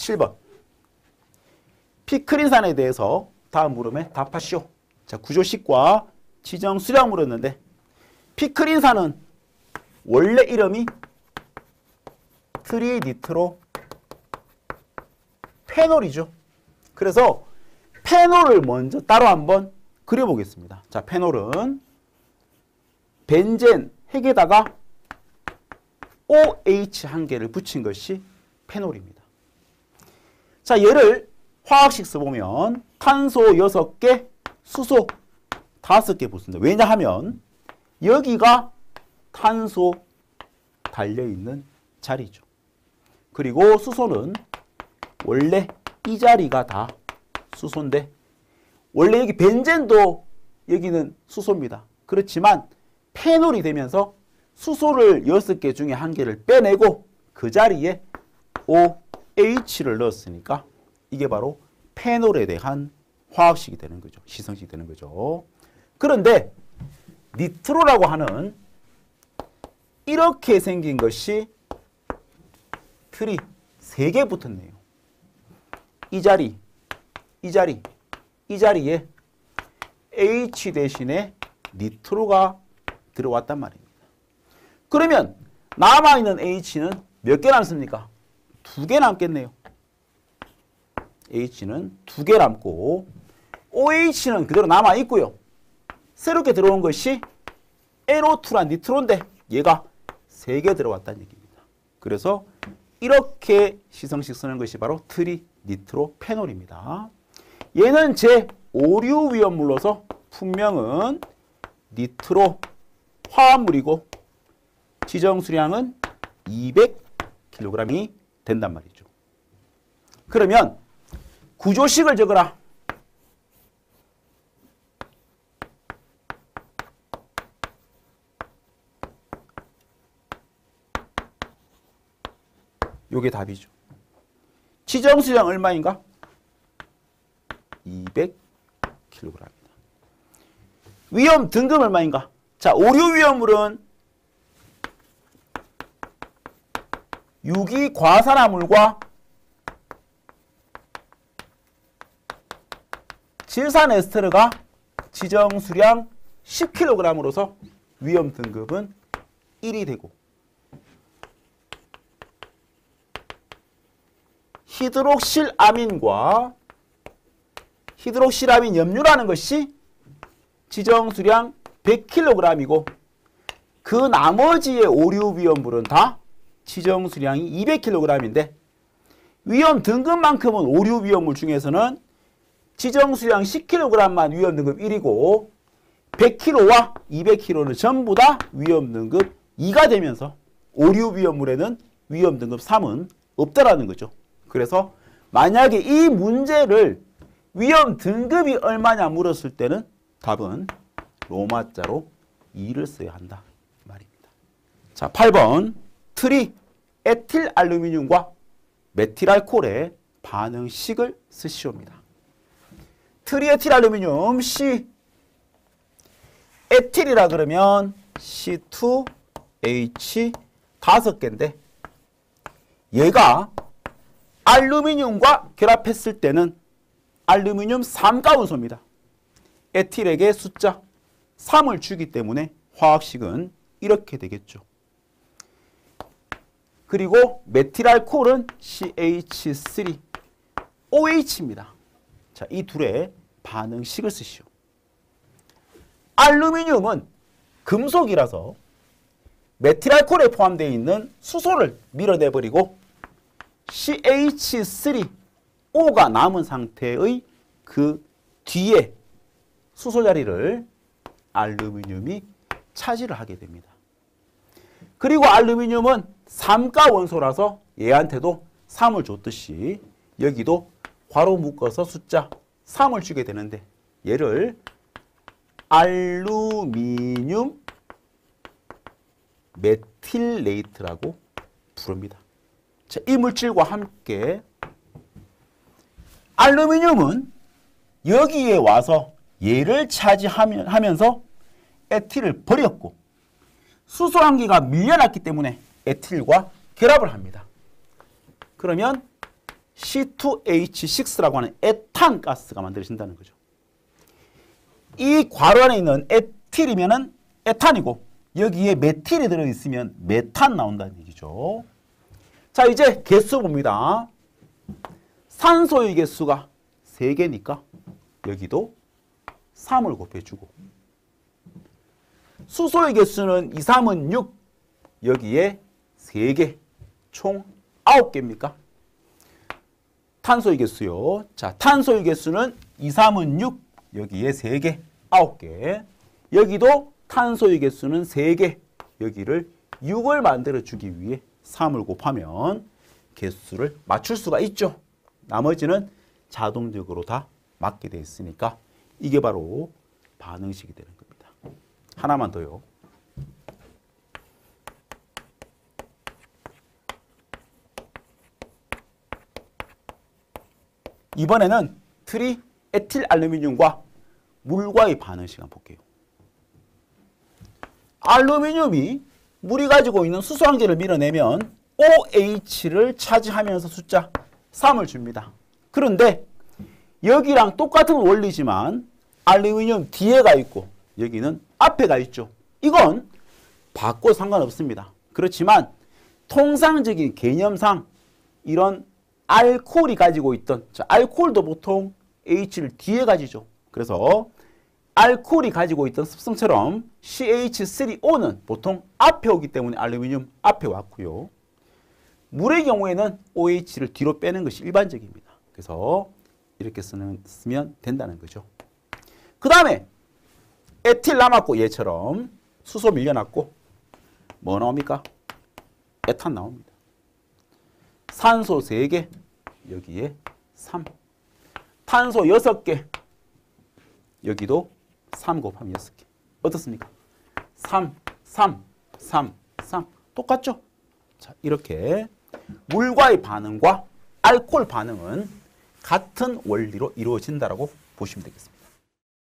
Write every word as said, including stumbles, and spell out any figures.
칠 번. 피크린산에 대해서 다음 물음에 답하시오. 자, 구조식과 지정 수량 물었는데 피크린산은 원래 이름이 트리니트로 페놀이죠. 그래서 페놀을 먼저 따로 한번 그려보겠습니다. 자, 페놀은 벤젠 핵에다가 오에이치 한 개를 붙인 것이 페놀입니다. 자, 얘를 화학식 써보면 탄소 여섯 개, 수소 다섯 개 붙습니다. 왜냐하면 여기가 탄소 달려있는 자리죠. 그리고 수소는 원래 이 자리가 다 수소인데 원래 여기 벤젠도 여기는 수소입니다. 그렇지만 페놀이 되면서 수소를 여섯 개 중에 한 개를 빼내고 그 자리에 오에이치를 넣었으니까 이게 바로 페놀에 대한 화학식이 되는 거죠. 시성식이 되는 거죠. 그런데 니트로라고 하는 이렇게 생긴 것이 틀이 세 개 붙었네요. 이 자리, 이 자리, 이 자리에 H 대신에 니트로가 들어왔단 말입니다. 그러면 남아있는 H는 몇 개 남습니까? 두 개 남겠네요. H는 두 개 남고 오에이치는 그대로 남아있고요. 새롭게 들어온 것이 엔오투란 니트로인데 얘가 세 개 들어왔다는 얘기입니다. 그래서 이렇게 시성식 쓰는 것이 바로 트리니트로페놀입니다. 얘는 제오류 위험물로서 분명은 니트로 화합물이고 지정 수량은 이백 킬로그램이 된단 말이죠. 그러면 구조식을 적어라. 요게 답이죠. 지정 수량 얼마인가? 이백 킬로그램입니다. 위험 등급 얼마인가? 자, 오류 위험물은 유기 과산화물과 질산 에스테르가 지정 수량 십 킬로그램으로서 위험 등급은 일이 되고 히드록실아민과 히드록실아민 염류라는 것이 지정 수량 백 킬로그램이고 그 나머지의 오류 위험물은 다 지정 수량이 이백 킬로그램인데 위험 등급만큼은 오류 위험물 중에서는 지정 수량 십 킬로그램만 위험 등급 일이고 백 킬로그램와 이백 킬로그램는 전부 다 위험 등급 이가 되면서 오류 위험물에는 위험 등급 삼은 없다라는 거죠. 그래서 만약에 이 문제를 위험 등급이 얼마냐 물었을 때는 답은 로마자로 이를 써야 한다 말입니다. 자, 팔 번 트리 에틸 알루미늄과 메틸알코올의 반응식을 쓰시옵니다. 트리 에틸 알루미늄 C 에틸이라 그러면 씨 투 에이치 다섯 개인데 얘가 알루미늄과 결합했을 때는 알루미늄 삼가운소입니다. 에틸에게 숫자 삼을 주기 때문에 화학식은 이렇게 되겠죠. 그리고 메틸알코올은 씨 에이치 쓰리 오에이치입니다. 자, 이 둘의 반응식을 쓰시오. 알루미늄은 금속이라서 메틸알코올에 포함되어 있는 수소를 밀어내버리고 씨 에이치 쓰리 오가 남은 상태의 그 뒤에 수소 자리를 알루미늄이 차지를 하게 됩니다. 그리고 알루미늄은 삼가 원소라서 얘한테도 삼을 줬듯이 여기도 괄호 묶어서 숫자 삼을 주게 되는데 얘를 알루미늄 메틸레이트라고 부릅니다. 자, 이 물질과 함께 알루미늄은 여기에 와서 얘를 차지하면서 에틸을 버렸고 수소 한기가 밀려났기 때문에 에틸과 결합을 합니다. 그러면 씨 투 에이치 식스라고 하는 에탄 가스가 만들어진다는 거죠. 이 괄호 안에 있는 에틸이면은 에탄이고 여기에 메틸이 들어있으면 메탄 나온다는 얘기죠. 자, 이제 개수 봅니다. 산소의 개수가 세 개니까 여기도 삼을 곱해주고 수소의 개수는 이, 삼은 육, 여기에 세 개, 총 아홉 개입니까? 탄소의 개수요. 자, 탄소의 개수는 이, 삼은 육, 여기에 세 개, 아홉 개. 여기도 탄소의 개수는 세 개, 여기를 육을 만들어주기 위해 삼을 곱하면 개수를 맞출 수가 있죠. 나머지는 자동적으로 다 맞게 되어 있으니까 이게 바로 반응식이 되는 겁니다. 하나만 더요. 이번에는 트리 에틸 알루미늄과 물과의 반응식 한번 볼게요. 알루미늄이 물이 가지고 있는 수소항제를 밀어내면 오에이치를 차지하면서 숫자 삼을 줍니다. 그런데 여기랑 똑같은 원리지만 알루미늄 뒤에가 있고 여기는 앞에가 있죠. 이건 바꿔도 상관없습니다. 그렇지만 통상적인 개념상 이런 알코올이 가지고 있던, 자, 알코올도 보통 H를 뒤에 가지죠. 그래서 알코올이 가지고 있던 습성처럼 씨 에이치 쓰리 오는 보통 앞에 오기 때문에 알루미늄 앞에 왔고요. 물의 경우에는 오에이치를 뒤로 빼는 것이 일반적입니다. 그래서 이렇게 쓰는, 쓰면 된다는 거죠. 그 다음에 에틸 남았고 얘처럼 수소 밀려났고 뭐 나옵니까? 에탄 나옵니다. 산소 세 개, 여기에 삼. 탄소 여섯 개, 여기도 삼 곱하면 여섯 개. 어떻습니까? 삼, 삼, 삼, 삼. 똑같죠? 자, 이렇게 물과의 반응과 알코올 반응은 같은 원리로 이루어진다고 보시면 되겠습니다.